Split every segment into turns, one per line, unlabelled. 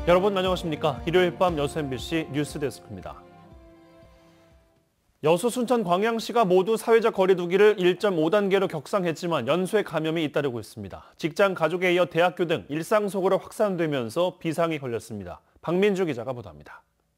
여러분 안녕하십니까? 일요일 밤 여수 MBC 뉴스데스크입니다. 여수, 순천, 광양시가 모두 사회적 거리 두기를 1.5단계로 격상했지만 연쇄 감염이 잇따르고 있습니다. 직장, 가족에 이어 대학교 등 일상 속으로 확산되면서 비상이 걸렸습니다. 박민주 기자가 보도합니다.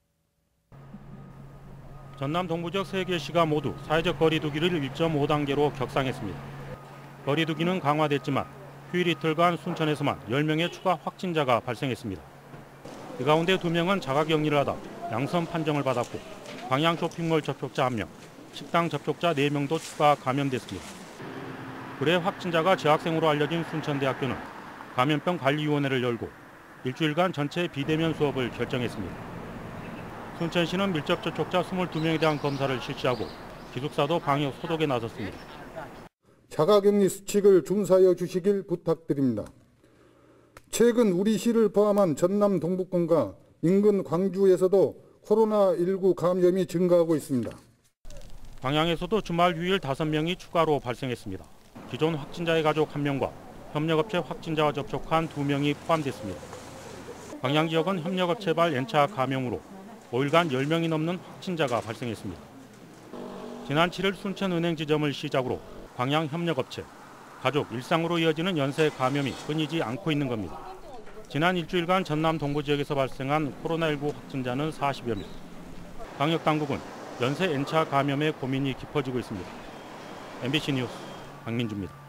전남 동부 지역 3개 시가 모두 사회적 거리 두기를 1.5단계로 격상했습니다. 거리 두기는 강화됐지만 휴일 이틀간 순천에서만 10명의 추가 확진자가 발생했습니다. 이 가운데 2명은 자가격리를 하다 양성 판정을 받았고 광양 쇼핑몰 접촉자 1명, 식당 접촉자 4명도 추가 감염됐습니다. 불의 확진자가 재학생으로 알려진 순천대학교는 감염병 관리위원회를 열고 일주일간 전체 비대면 수업을 결정했습니다. 순천시는 밀접 접촉자 22명에 대한 검사를 실시하고 기숙사도 방역 소독에 나섰습니다.
자가격리 수칙을 준수하여 주시길 부탁드립니다. 최근 우리 시를 포함한 전남 동북권과 인근 광주에서도 코로나19 감염이 증가하고 있습니다.
광양에서도 주말 휴일 5명이 추가로 발생했습니다. 기존 확진자의 가족 1명과 협력업체 확진자와 접촉한 2명이 포함됐습니다. 광양 지역은 협력업체발 N차 감염으로 5일간 10명이 넘는 확진자가 발생했습니다. 지난 7일 순천은행 지점을 시작으로 광양 협력업체, 가족, 일상으로 이어지는 연쇄 감염이 끊이지 않고 있는 겁니다. 지난 일주일간 전남 동부 지역에서 발생한 코로나19 확진자는 40여 명. 방역당국은 연쇄 N차 감염의 고민이 깊어지고 있습니다. MBC 뉴스 박민주입니다.